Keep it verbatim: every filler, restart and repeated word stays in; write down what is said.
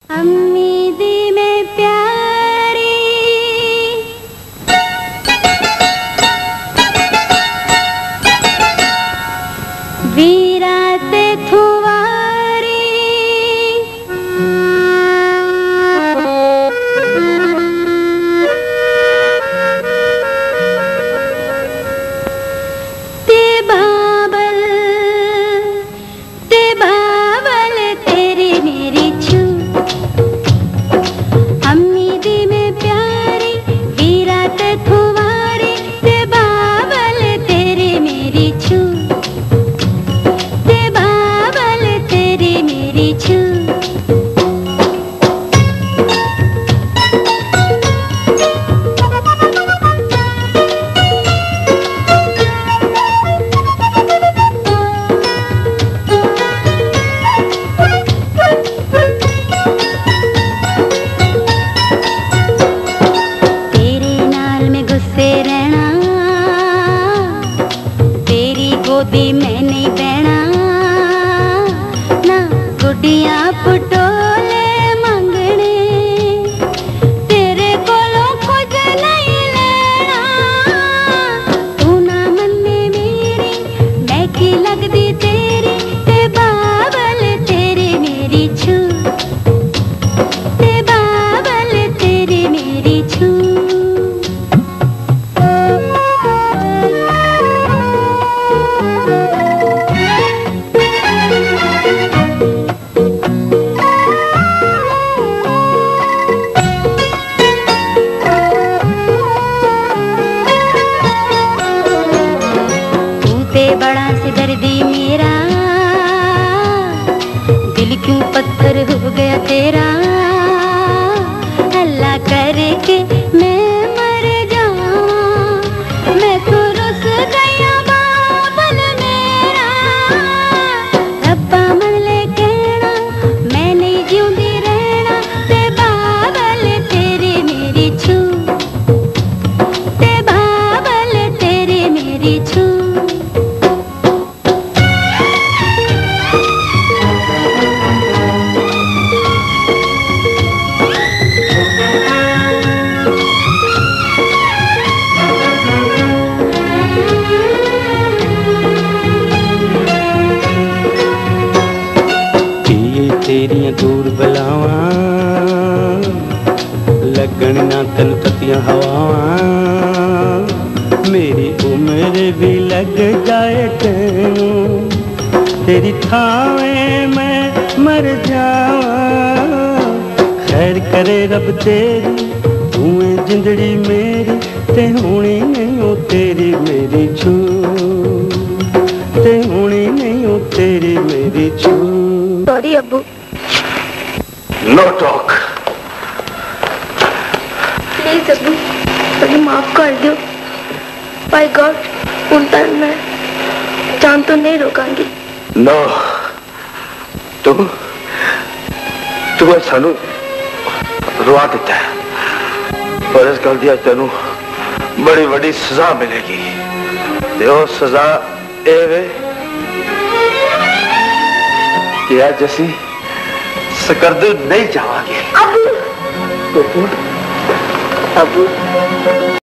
उम्मीदी में प्यारी वीरात थुवारी ते बाबल ते बाबल तेरी मेरी छू उम्मीदी में प्यारी वीरात थुवारी ते बाबल तेरी मेरी छू गोदी में नहीं बहना ना गुड्डियां पटोले मंगने तेरे कोलों कुछ नहीं लेना तू ना मन्ने मेरी मैं की लगदी तेरी ते बाबल तेरी मेरी छू ते बाबल तेरी मेरी छू बड़ा सिदर्दी मेरा दिल क्यों पत्थर हो गया तेरा अल्लाह करे के मैं मर जाऊं मैं तो रुस गया बाबल मेरा रब्बा मन ले कहना मैं नहीं जिऊंदी रहना ते बाबल तेरी मेरी छू ते बाबल तेरी मेरी छू तेरियां दूर बलावा लगन ना तन ततियां हवावां मेरी उम्र भी लग जाए तेनू तेरी थावें मैं मर जावां खैर करे रब तेरी तू जिंदड़ी मेरी ते होनी नहीं हो तेरी मेरी छू ते होनी नहीं हो तेरी मेरी छू। सॉरी अब्बू। No talk. प्लीज अब्बू मुझे माफ कर दो। बाय गॉड उल्टा मैं जान तो नहीं रोकांगी। नो तू तू सानू रुआ दिता है और इस गल दी तेनू बड़ी बड़ी सजा मिलेगी ते ओ सजा ए वे कि आज असी सकरदू नहीं जावांगे। अबू अबू